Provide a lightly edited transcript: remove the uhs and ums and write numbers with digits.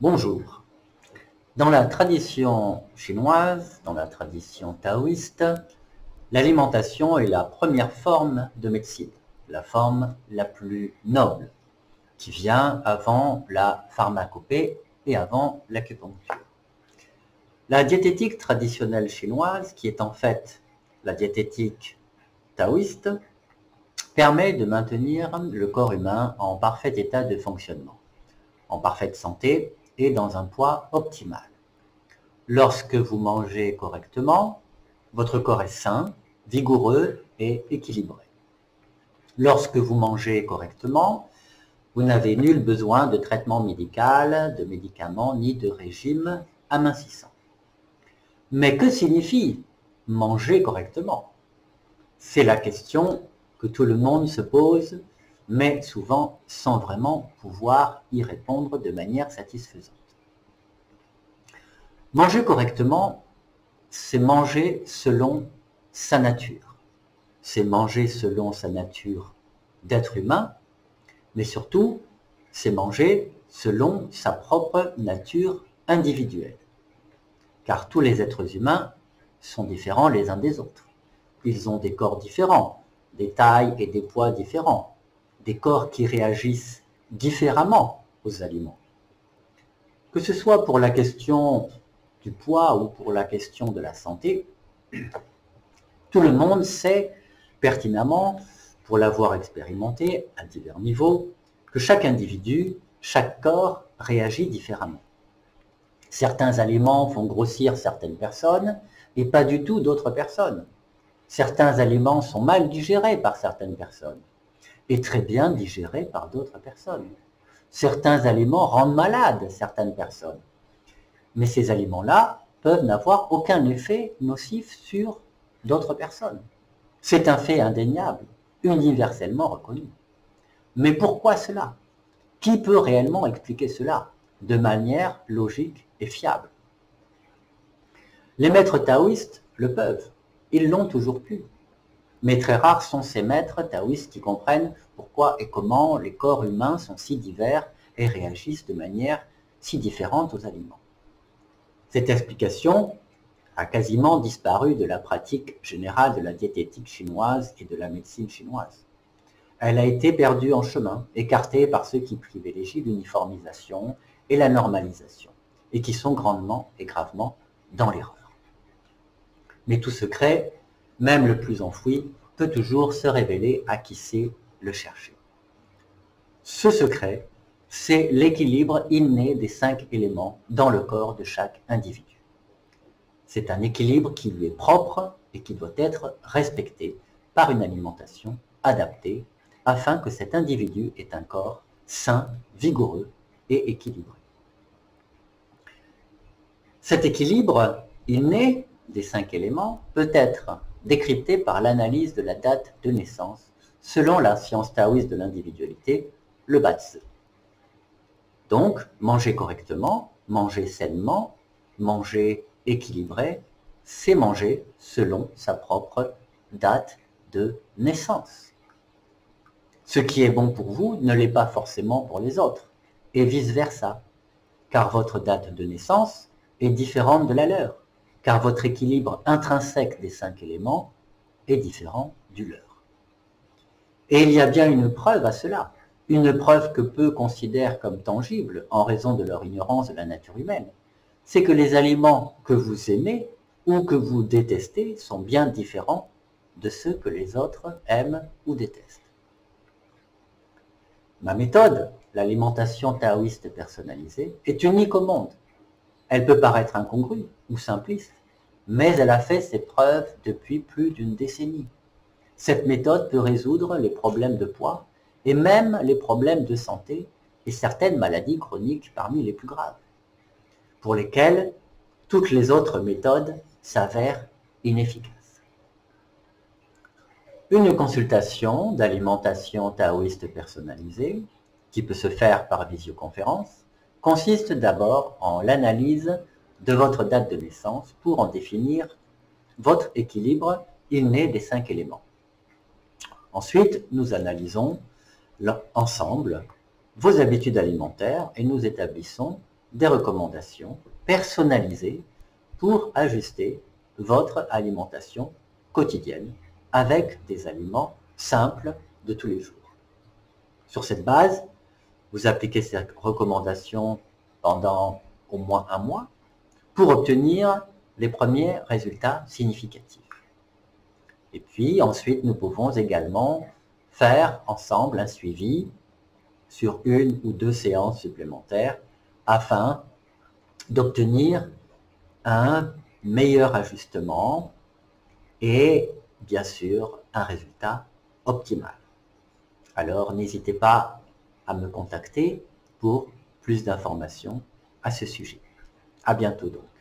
Bonjour. Dans la tradition chinoise, dans la tradition taoïste, l'alimentation est la première forme de médecine, la forme la plus noble, qui vient avant la pharmacopée et avant l'acupuncture. La diététique traditionnelle chinoise, qui est en fait la diététique taoïste, permet de maintenir le corps humain en parfait état de fonctionnement, en parfaite santé et dans un poids optimal. Lorsque vous mangez correctement, votre corps est sain, vigoureux et équilibré. Lorsque vous mangez correctement, vous n'avez nul besoin de traitement médical, de médicaments ni de régime amincissant. Mais que signifie manger correctement? C'est la question que tout le monde se pose, mais souvent sans vraiment pouvoir y répondre de manière satisfaisante. Manger correctement, c'est manger selon sa nature. C'est manger selon sa nature d'être humain, mais surtout, c'est manger selon sa propre nature individuelle. Car tous les êtres humains sont différents les uns des autres. Ils ont des corps différents, des tailles et des poids différents, des corps qui réagissent différemment aux aliments. Que ce soit pour la question du poids ou pour la question de la santé, tout le monde sait pertinemment, pour l'avoir expérimenté à divers niveaux, que chaque individu, chaque corps réagit différemment. Certains aliments font grossir certaines personnes et pas du tout d'autres personnes. Certains aliments sont mal digérés par certaines personnes et très bien digérés par d'autres personnes. Certains aliments rendent malades certaines personnes. Mais ces aliments-là peuvent n'avoir aucun effet nocif sur d'autres personnes. C'est un fait indéniable, universellement reconnu. Mais pourquoi cela? Qui peut réellement expliquer cela de manière logique et fiable? Les maîtres taoïstes le peuvent, ils l'ont toujours pu. Mais très rares sont ces maîtres taoïstes qui comprennent pourquoi et comment les corps humains sont si divers et réagissent de manière si différente aux aliments. Cette explication a quasiment disparu de la pratique générale de la diététique chinoise et de la médecine chinoise. Elle a été perdue en chemin, écartée par ceux qui privilégient l'uniformisation et la normalisation, et qui sont grandement et gravement dans l'erreur. Mais tout secret, même le plus enfoui, peut toujours se révéler à qui sait le chercher. Ce secret, c'est l'équilibre inné des 5 éléments dans le corps de chaque individu. C'est un équilibre qui lui est propre et qui doit être respecté par une alimentation adaptée afin que cet individu ait un corps sain, vigoureux et équilibré. Cet équilibre inné des 5 éléments peut être décrypté par l'analyse de la date de naissance selon la science taoïste de l'individualité, le Batzi. Donc, manger correctement, manger sainement, manger équilibré, c'est manger selon sa propre date de naissance. Ce qui est bon pour vous ne l'est pas forcément pour les autres, et vice-versa, car votre date de naissance est différente de la leur, car votre équilibre intrinsèque des 5 éléments est différent du leur. Et il y a bien une preuve à cela, une preuve que peu considèrent comme tangible en raison de leur ignorance de la nature humaine, c'est que les aliments que vous aimez ou que vous détestez sont bien différents de ceux que les autres aiment ou détestent. Ma méthode, l'alimentation taoïste personnalisée, est unique au monde. Elle peut paraître incongrue ou simpliste, mais elle a fait ses preuves depuis plus d'une décennie. Cette méthode peut résoudre les problèmes de poids et même les problèmes de santé et certaines maladies chroniques parmi les plus graves, pour lesquelles toutes les autres méthodes s'avèrent inefficaces. Une consultation d'alimentation taoïste personnalisée, qui peut se faire par visioconférence, consiste d'abord en l'analyse de votre date de naissance pour en définir votre équilibre inné des 5 éléments. Ensuite, nous analysons ensemble vos habitudes alimentaires et nous établissons des recommandations personnalisées pour ajuster votre alimentation quotidienne avec des aliments simples de tous les jours. Sur cette base, vous appliquez ces recommandations pendant au moins un mois pour obtenir les premiers résultats significatifs. Et puis ensuite, nous pouvons également faire ensemble un suivi sur 1 ou 2 séances supplémentaires afin d'obtenir un meilleur ajustement et bien sûr un résultat optimal. Alors n'hésitez pas à me contacter pour plus d'informations à ce sujet. À bientôt donc.